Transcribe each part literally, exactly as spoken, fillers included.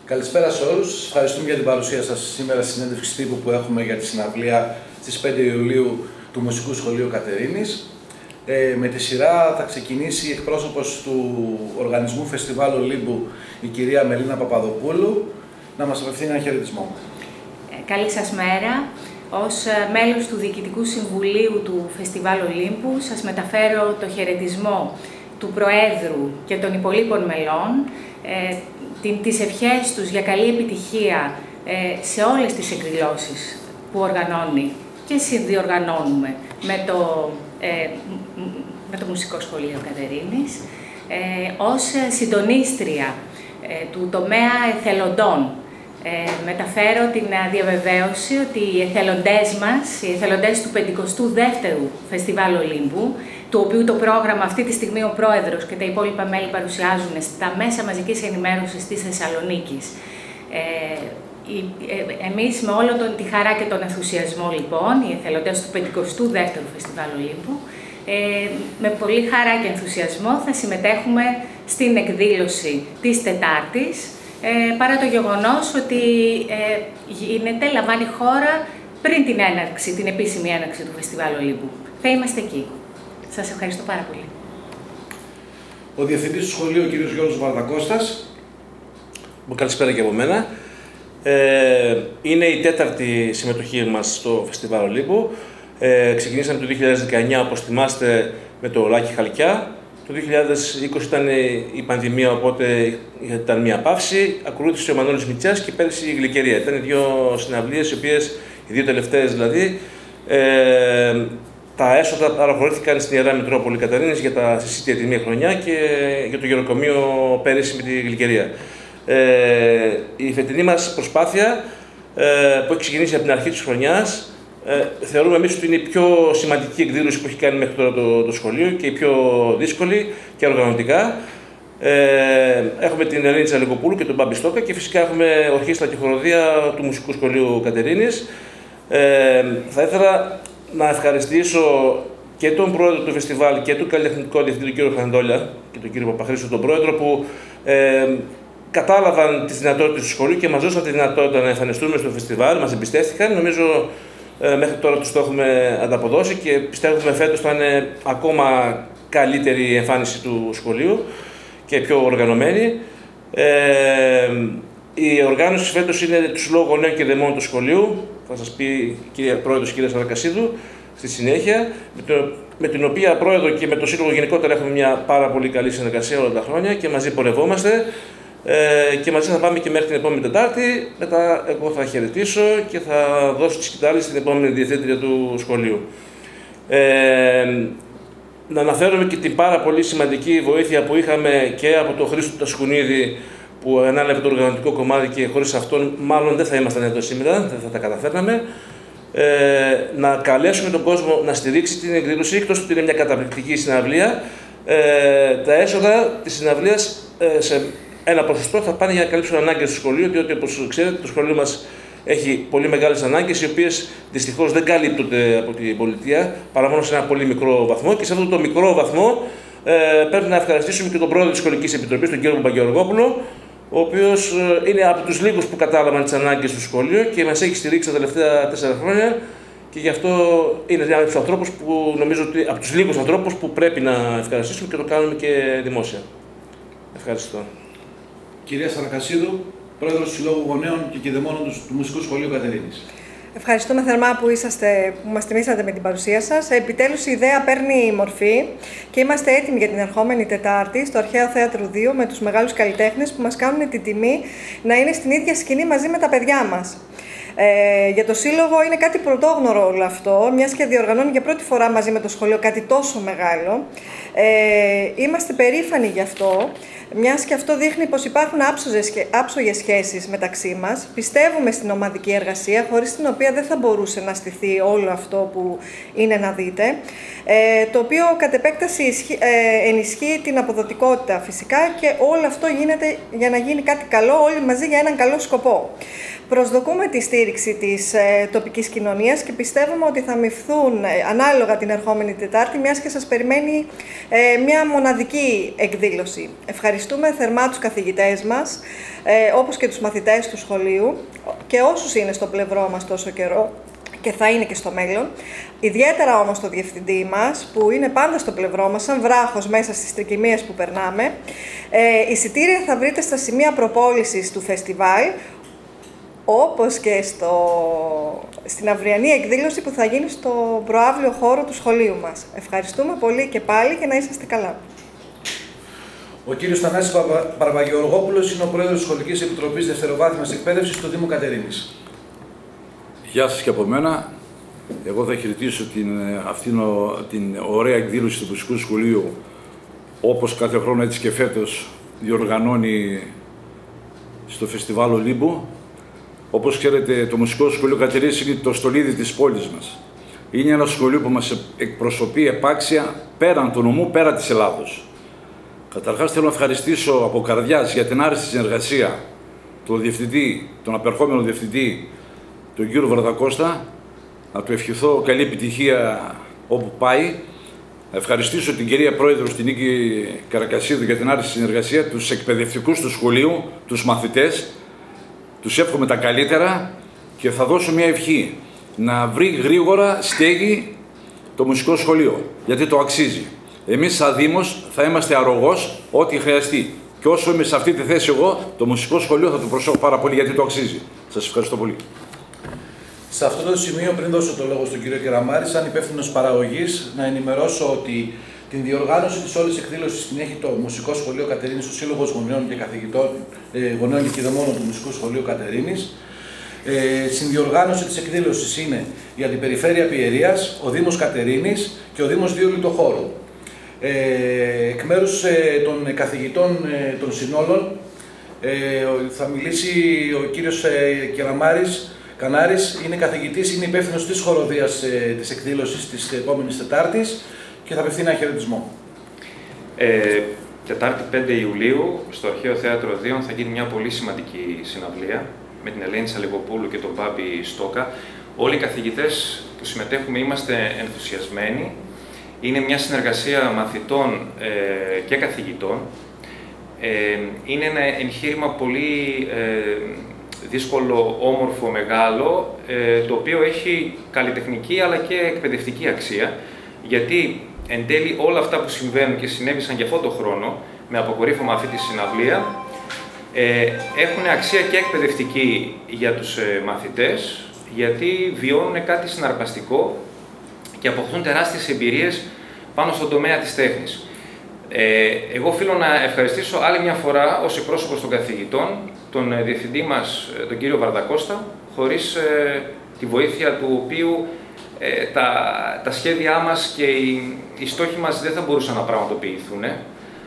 Καλησπέρα σε όλους. Σας ευχαριστούμε για την παρουσία σας σήμερα στη συνέντευξη τύπου που έχουμε για τη συναυλία στις πέντε Ιουλίου του Μουσικού Σχολείου Κατερίνης. Ε, με τη σειρά θα ξεκινήσει η εκπρόσωπος του Οργανισμού Φεστιβάλ Ολύμπου, η κυρία Μελίνα Παπαδοπούλου, να μας απευθύνει ένα χαιρετισμό. Ε, καλή σας μέρα. Ως μέλος του Διοικητικού Συμβουλίου του Φεστιβάλ Ολύμπου σας μεταφέρω το χαιρετισμό του Προέδρου και των υπολείπων μελών, ε, τις ευχές τους για καλή επιτυχία ε, σε όλες τις εκδηλώσεις που οργανώνει και συνδιοργανώνουμε με το, ε, με το Μουσικό Σχολείο Κατερίνης, ε, ως συντονίστρια ε, του τομέα εθελοντών. Ε, μεταφέρω την διαβεβαίωση ότι οι εθελοντές μας, οι εθελοντές του πενηκοστού δεύτερου Φεστιβάλ Ολύμπου, του οποίου το πρόγραμμα αυτή τη στιγμή ο Πρόεδρος και τα υπόλοιπα μέλη παρουσιάζουν στα μέσα μαζικής ενημέρωσης της Θεσσαλονίκης. Ε, ε, εμείς με όλο τον, τη χαρά και τον ενθουσιασμό, λοιπόν, οι εθελοντές του πενηκοστού δεύτερου Φεστιβάλ Ολύμπου, ε, με πολύ χαρά και ενθουσιασμό θα συμμετέχουμε στην εκδήλωση της Τετάρτης, Ε, παρά το γεγονός ότι ε, γίνεται, λαμβάνει χώρα πριν την έναρξη, την επίσημη έναρξη του Φεστιβάλ Ολύμπου. Θα είμαστε εκεί. Σας ευχαριστώ πάρα πολύ. Ο Διευθυντής του Σχολείου, ο κ. Γιώργος Βαρδακώστας. Καλησπέρα και από μένα. Ε, είναι η τέταρτη συμμετοχή μας στο Φεστιβάλ Ολύμπου. Ε, ξεκινήσαμε το δύο χιλιάδες δεκαεννιά, όπως θυμάστε, με το Λάκη Χαλκιά. Το δύο χιλιάδες είκοσι ήταν η πανδημία, οπότε ήταν μια παύση. Ακολούθησε ο Μανώλης Μητσιάς και πέρυσι η Γλυκερία. Ήταν οι δύο συναυλίες, οι οποίες, οι δύο τελευταίες δηλαδή, ε, τα έσοδα παραχωρήθηκαν στην Ιερά Μητρόπολη Κατερίνης για τα συσίτια τη μία χρονιά και για το γεροκομείο πέρυσι με τη Γλυκερία. Ε, η φετινή μας προσπάθεια, ε, που έχει ξεκινήσει από την αρχή της χρονιάς, Ε, θεωρούμε εμείς ότι είναι η πιο σημαντική εκδήλωση που έχει κάνει μέχρι τώρα το, το σχολείο και η πιο δύσκολη και οργανωτικά. Ε, έχουμε την Ελένη Τσαλικοπούλου και τον Μπάμπη Στόκα και φυσικά έχουμε ορχήστρα και χοροδία του Μουσικού Σχολείου Κατερίνης. Ε, θα ήθελα να ευχαριστήσω και τον πρόεδρο του φεστιβάλ και τον καλλιτεχνικό διευθυντή, τον κύριο Χαντόλια, και τον κύριο Παπαχρήστο, τον πρόεδρο, που ε, κατάλαβαν τις δυνατότητες του σχολείου και μας δώσαν τη δυνατότητα να εμφανιστούμε στο φεστιβάλ, μας εμπιστεύτηκαν. Νομίζω Ε, μέχρι τώρα τους το έχουμε ανταποδώσει και πιστεύουμε φέτος θα είναι ακόμα καλύτερη η εμφάνιση του σχολείου και πιο οργανωμένη. Ε, η οργάνωση φέτος είναι του Συλλόγου Γονέων και Δαιμόνων του σχολείου, θα σας πει η κυρία Πρόεδρος, κυρία Σαρακασίδου, στη συνέχεια, με, το, με την οποία Πρόεδρο και με το Σύλλογο γενικότερα έχουμε μια πάρα πολύ καλή συνεργασία όλα τα χρόνια και μαζί πορευόμαστε. Ε, και μαζί θα πάμε και μέχρι την επόμενη Τετάρτη. Μετά εγώ θα χαιρετήσω και θα δώσω τη σκητάλη στην επόμενη διευθύντρια του σχολείου. Ε, να αναφέρουμε και την πάρα πολύ σημαντική βοήθεια που είχαμε και από τον Χρήστο Τασχουνίδη, που ανάλαβε το οργανωτικό κομμάτι και χωρίς αυτόν μάλλον δεν θα ήμασταν εδώ σήμερα, δεν θα τα καταφέρναμε. Ε, να καλέσουμε τον κόσμο να στηρίξει την εκδήλωση, εκτός ότι είναι μια καταπληκτική συναυλία. Ε, τα έσοδα της συναυλίας ε, σε ένα ποσοστό θα πάνε για να καλύψουν ανάγκες του σχολείου, διότι όπως ξέρετε το σχολείο μας έχει πολύ μεγάλες ανάγκες, οι οποίες δυστυχώς δεν καλύπτονται από την πολιτεία, παρά μόνο σε ένα πολύ μικρό βαθμό. Και σε αυτό το μικρό βαθμό ε, πρέπει να ευχαριστήσουμε και τον πρόεδρο της Σχολικής Επιτροπής, τον κύριο Παπαγεωργόπουλο, ο οποίος ε, είναι από τους λίγους που κατάλαβαν τις ανάγκες του σχολείου και μας έχει στηρίξει τα τελευταία τέσσερα χρόνια. Και γι' αυτό είναι ένα από τους ανθρώπους που νομίζω ότι από τους λίγους ανθρώπους που πρέπει να ευχαριστήσουμε και το κάνουμε και δημόσια. Ευχαριστώ. Κυρία Σαρακασίδου, Πρόεδρος του Συλλόγου Γονέων και Κηδεμόνων του Μουσικού Σχολείου Κατερίνης. Ευχαριστούμε θερμά που, είσαστε, που μας τιμήσατε με την παρουσία σας. Επιτέλους η ιδέα παίρνει μορφή και είμαστε έτοιμοι για την ερχόμενη Τετάρτη στο Αρχαίο Θέατρο δύο με τους μεγάλους καλλιτέχνες που μας κάνουν την τιμή να είναι στην ίδια σκηνή μαζί με τα παιδιά μας. Ε, για το Σύλλογο είναι κάτι πρωτόγνωρο όλο αυτό, μιας και διοργανώνει για πρώτη φορά μαζί με το σχολείο κάτι τόσο μεγάλο. Ε, είμαστε περήφανοι γι' αυτό, μιας και αυτό δείχνει πως υπάρχουν άψογες σχέσεις μεταξύ μας. Πιστεύουμε στην ομαδική εργασία, χωρίς την οποία δεν θα μπορούσε να στηθεί όλο αυτό που είναι να δείτε, ε, το οποίο κατ' επέκταση ε, ενισχύει την αποδοτικότητα φυσικά και όλο αυτό γίνεται για να γίνει κάτι καλό όλοι μαζί για έναν καλό σκοπό. Προσδοκούμε τη στήριξη στήριξη της ε, τοπικής κοινωνίας και πιστεύουμε ότι θα μειφθούν ε, ανάλογα την ερχόμενη Τετάρτη, μιας και σας περιμένει ε, μια μοναδική εκδήλωση. Ευχαριστούμε θερμά τους καθηγητές μας, ε, όπως και τους μαθητές του σχολείου και όσους είναι στο πλευρό μας τόσο καιρό και θα είναι και στο μέλλον. Ιδιαίτερα όμως το διευθυντή μας, που είναι πάντα στο πλευρό μας, σαν βράχος μέσα στις τρικυμίες που περνάμε. Ε, εισιτήρια θα βρείτε στα σημεία προπόλησης του φεστιβάλ, όπως και στο, στην αυριανή εκδήλωση που θα γίνει στο προαύλιο χώρο του σχολείου μας. Ευχαριστούμε πολύ και πάλι και να είσαστε καλά. Ο κύριος Θανάσης Παρβαγεωργόπουλος είναι ο πρόεδρος της Σχολικής Επιτροπής Δευτεροβάθμιας Εκπαίδευσης του Δήμου Κατερίνης. Γεια σας και από μένα. Εγώ θα χαιρετήσω την, αυτήν την ωραία εκδήλωση του Μουσικού Σχολείου, όπως κάθε χρόνο έτσι και φέτος διοργανώνει στο Φεστιβάλ Ολύμπου. Όπως ξέρετε, το Μουσικό Σχολείο Κατερίνης είναι το στολίδι της πόλης μας. Είναι ένα σχολείο που μας εκπροσωπεί επάξια πέραν του νομού, πέρα της Ελλάδος. Καταρχάς θέλω να ευχαριστήσω από καρδιάς για την άριστη συνεργασία τον διευθυντή, τον απερχόμενο διευθυντή, τον κύριο Βαρδακώστα, να του ευχηθώ καλή επιτυχία όπου πάει. Να ευχαριστήσω την κυρία Πρόεδρο, την Νίκη Καρακασίδου, για την άριστη συνεργασία, τους εκπαιδευτικούς του σχολείου, τους μαθητές. Τους εύχομαι τα καλύτερα και θα δώσω μια ευχή να βρει γρήγορα στέγη το μουσικό σχολείο, γιατί το αξίζει. Εμείς σαν Δήμος θα είμαστε αρρωγός ό,τι χρειαστεί. Και όσο είμαι σε αυτή τη θέση εγώ, το μουσικό σχολείο θα το προσέχω πάρα πολύ, γιατί το αξίζει. Σας ευχαριστώ πολύ. Σε αυτό το σημείο, πριν δώσω το λόγο στον κύριο Κεραμάρη, σαν υπεύθυνος παραγωγής, να ενημερώσω ότι την διοργάνωση της όλης εκδήλωσης την έχει το Μουσικό Σχολείο Κατερίνης, ο Σύλλογος Γονέων και Καθηγητών, ε, Γονέων και Κηδεμόνων του Μουσικού Σχολείου Κατερίνης. Ε, συνδιοργάνωση της εκδήλωσης είναι για την Περιφέρεια Πιερίας, ο Δήμος Κατερίνης και ο Δήμος Δίου Λιτοχώρου. Ε, εκ μέρους ε, των καθηγητών ε, των συνόλων ε, θα μιλήσει ο κύριος ε, Κεραμάρης Κανάρης, είναι καθηγητής, είναι υπεύθυνος της χοροδίας ε, της εκδήλωσης της επόμενης Τετάρτης και θα απευθύνει ένα χαιρετισμό. Ε, Τετάρτη πέντε Ιουλίου, στο Αρχαίο Θέατρο Δίων, θα γίνει μια πολύ σημαντική συναυλία με την Ελένη Σαλιγοπούλου και τον Μπάμπη Στόκα. Όλοι οι καθηγητές που συμμετέχουμε είμαστε ενθουσιασμένοι. Είναι μια συνεργασία μαθητών ε, και καθηγητών. Ε, είναι ένα εγχείρημα πολύ ε, δύσκολο, όμορφο, μεγάλο, ε, το οποίο έχει καλλιτεχνική αλλά και εκπαιδευτική αξία, γιατί εν τέλει όλα αυτά που συμβαίνουν και συνέβησαν για αυτόν τον χρόνο, με αποκορύφωμα αυτή τη συναυλία, ε, έχουν αξία και εκπαιδευτική για τους ε, μαθητές, γιατί βιώνουν κάτι συναρπαστικό και αποκτούν τεράστιες εμπειρίες πάνω στον τομέα της τέχνης. Ε, εγώ οφείλω να ευχαριστήσω άλλη μια φορά ως εκπρόσωπος των καθηγητών τον ε, διευθυντή μας, ε, τον κύριο Βαρδακώστα, χωρίς ε, τη βοήθεια του οποίου ε, τα, τα σχέδιά μας και οι, οι στόχοι μας δεν θα μπορούσαν να πραγματοποιηθούν. Ε,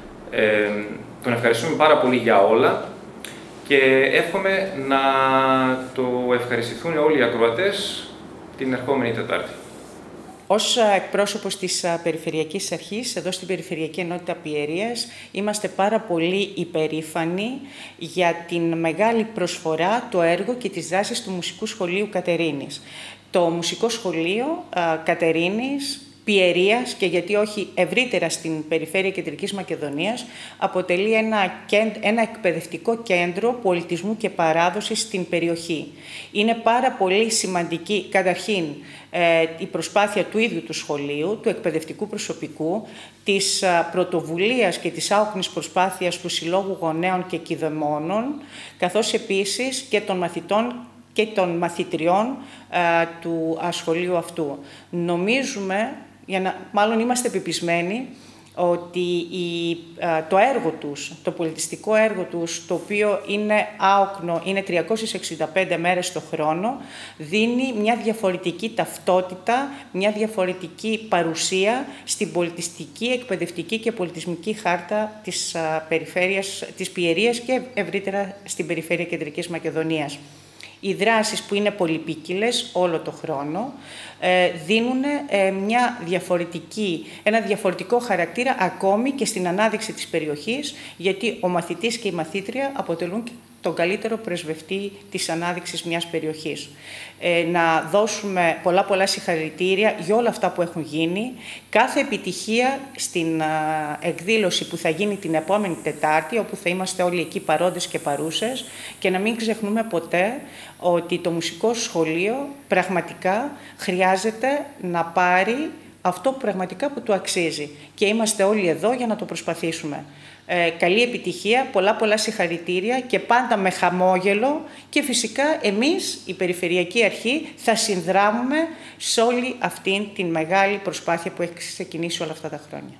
τον ευχαριστούμε πάρα πολύ για όλα και εύχομαι να το ευχαριστηθούν όλοι οι ακροατές την ερχόμενη Τετάρτη. Ως εκπρόσωπος της Περιφερειακής Αρχής, εδώ στην Περιφερειακή Ενότητα Πιερίας, είμαστε πάρα πολύ υπερήφανοι για την μεγάλη προσφορά, το έργο και τις δράσεις του Μουσικού Σχολείου Κατερίνης. Το Μουσικό Σχολείο Κατερίνης, Πιερίας και γιατί όχι ευρύτερα στην Περιφέρεια Κεντρικής Μακεδονίας, αποτελεί ένα, ένα εκπαιδευτικό κέντρο πολιτισμού και παράδοσης στην περιοχή. Είναι πάρα πολύ σημαντική, καταρχήν, η προσπάθεια του ίδιου του σχολείου, του εκπαιδευτικού προσωπικού, της πρωτοβουλίας και της άοκνης προσπάθειας του Συλλόγου Γονέων και Κηδεμόνων, καθώς επίσης και των μαθητών και των μαθητριών α, του α, σχολείου αυτού. Νομίζουμε, για να, μάλλον είμαστε πεπισμένοι, ότι η, α, το έργο τους, το πολιτιστικό έργο τους, το οποίο είναι άοκνο, είναι τριακόσιες εξήντα πέντε μέρες το χρόνο, δίνει μια διαφορετική ταυτότητα, μια διαφορετική παρουσία στην πολιτιστική, εκπαιδευτική και πολιτισμική χάρτα της, α, περιφέρειας, της Πιερίας και ευρύτερα στην Περιφέρεια Κεντρικής Μακεδονίας. Οι δράσεις που είναι πολυπίκυλες όλο το χρόνο δίνουν μια διαφορετική, ένα διαφορετικό χαρακτήρα ακόμη και στην ανάδειξη της περιοχής, γιατί ο μαθητής και η μαθήτρια αποτελούν τον καλύτερο πρεσβευτή της ανάδειξης μιας περιοχής. Ε, να δώσουμε πολλά πολλά συγχαρητήρια για όλα αυτά που έχουν γίνει. Κάθε επιτυχία στην α, εκδήλωση που θα γίνει την επόμενη Τετάρτη, όπου θα είμαστε όλοι εκεί παρόντες και παρούσες, και να μην ξεχνούμε ποτέ ότι το μουσικό σχολείο πραγματικά χρειάζεται να πάρει αυτό που πραγματικά που του αξίζει. Και είμαστε όλοι εδώ για να το προσπαθήσουμε. Ε, καλή επιτυχία, πολλά πολλά συγχαρητήρια και πάντα με χαμόγελο, και φυσικά εμείς, η Περιφερειακή Αρχή, θα συνδράμουμε σε όλη αυτή την μεγάλη προσπάθεια που έχει ξεκινήσει όλα αυτά τα χρόνια.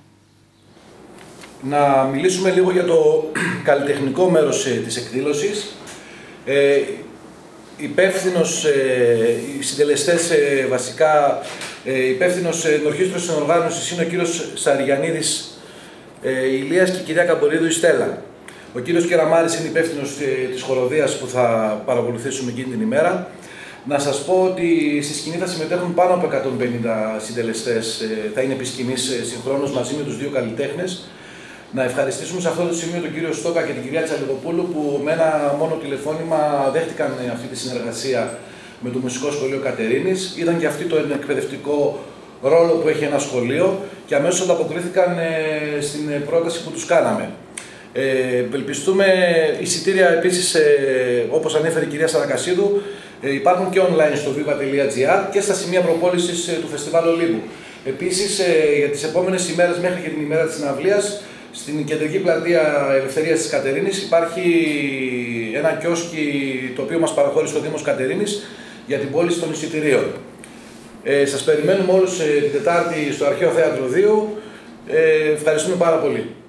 Να μιλήσουμε λίγο για το καλλιτεχνικό μέρος ε, της εκδήλωσης. Ε, υπεύθυνος, ε, οι συντελεστές ε, βασικά, ε, υπεύθυνος ε, ορχήστρος συνοργάνωσης είναι ο κύριος Σαριγιαννίδης Ε, η Ηλίας και η κυρία Καμπορίδου η Στέλλα. Ο κύριος Κεραμάρης είναι υπεύθυνος ε, της χοροδίας που θα παρακολουθήσουμε εκείνη την ημέρα. Να σας πω ότι στη σκηνή θα συμμετέχουν πάνω από εκατόν πενήντα συντελεστές, ε, θα είναι επί σκηνής ε, συγχρόνως μαζί με τους δύο καλλιτέχνες. Να ευχαριστήσουμε σε αυτό το σημείο τον κύριο Στόκα και την κυρία Τσαλιδοπούλου που με ένα μόνο τηλεφώνημα δέχτηκαν ε, αυτή τη συνεργασία με το Μουσικό Σχολείο Κατερίνης. Είδαν και αυτοί το εκπαιδευτικό ρόλο που έχει ένα σχολείο και αμέσως ανταποκρίθηκαν ε, στην πρόταση που τους κάναμε. Ε, ελπιστούμε εισιτήρια επίσης, ε, όπως ανέφερε η κυρία Σαρακασίδου, ε, υπάρχουν και online στο viva τελεία gr και στα σημεία προπόλησης ε, του Φεστιβάλ Ολύμπου. Επίσης, ε, για τις επόμενες ημέρες μέχρι και την ημέρα της συναυλίας, στην κεντρική πλατεία Ελευθερίας της Κατερίνης υπάρχει ένα κιόσκι το οποίο μας παραχώρησε ο Δήμος Κατερίνης για την πώληση των εισιτηρίων. Ε, σας περιμένουμε όλους ε, την Τετάρτη στο Αρχαίο Θέατρο δύο. Ε, ευχαριστούμε πάρα πολύ.